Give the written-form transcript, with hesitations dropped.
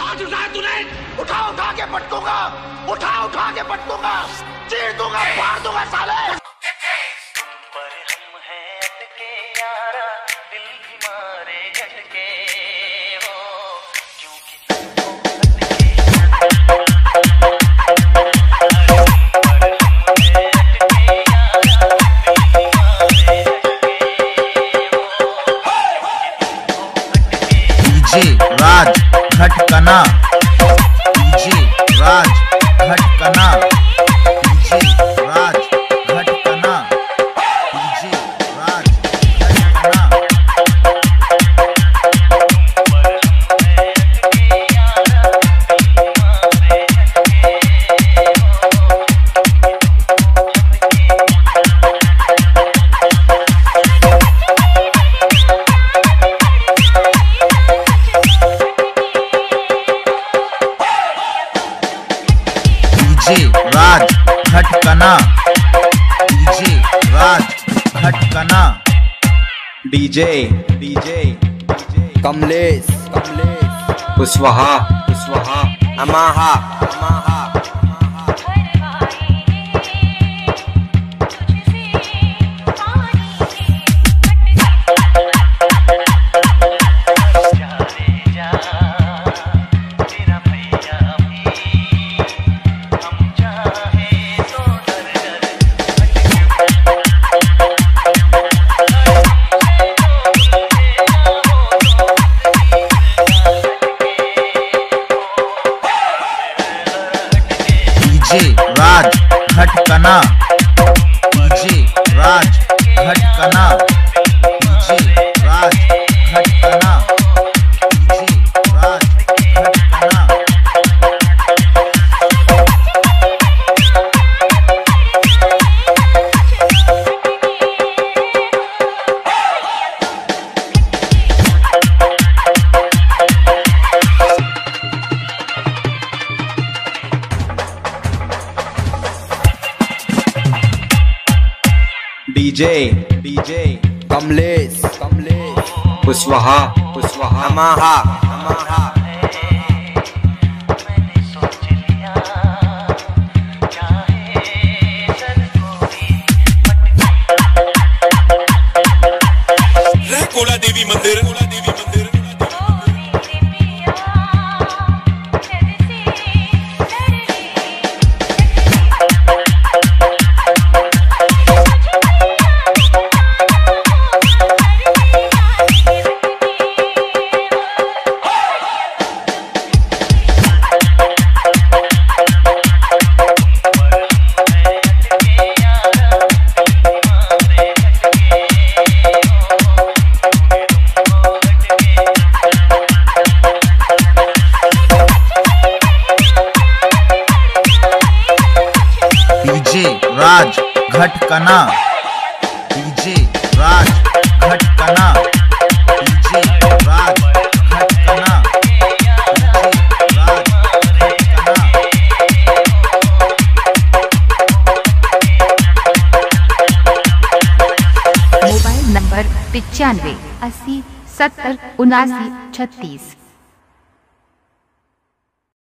हाथ उठाया तूने? उठा उठा के पटकूंगा, उठा उठा के पटकूंगा, चीर दूंगा, फाड़ दूंगा साले। पर हम हैं अटके यारा, दिल भी मारे झटके हो, क्योंकि डीजे राज खटकना, डीजे राज खटकना, डीजे राज खटकना, डीजे राज खटकना। डीजे राज खटकना, डीजे राज खटकना, डीजे डीजे कमलेश कुशवाहा अमाहा डीजे राज खटकना, डीजे राज खटकना, डीजे राज खटकना, डीजे राज खटकना। डीजे डीजे कमलेश कुशवाहा अमाहा मैंने सोच लिया, चाहे सर को भी कोला देवी मंदिर, डीजे राज खटकना, डीजे राज खटकना, डीजे राज खटकना, डीजे राज खटकना। Mobile number 95 80 70 79 36।